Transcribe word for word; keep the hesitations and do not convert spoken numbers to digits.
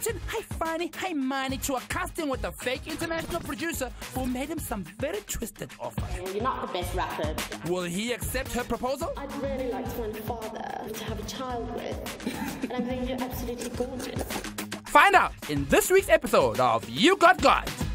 mention iFani, iMoney to a casting with a fake international producer who made him some very twisted offer. Well, you're not the best rapper. Will he accept her proposal? I'd really like to find a father to have a child with. And I think you're absolutely gorgeous. Find out in this week's episode of You Got God.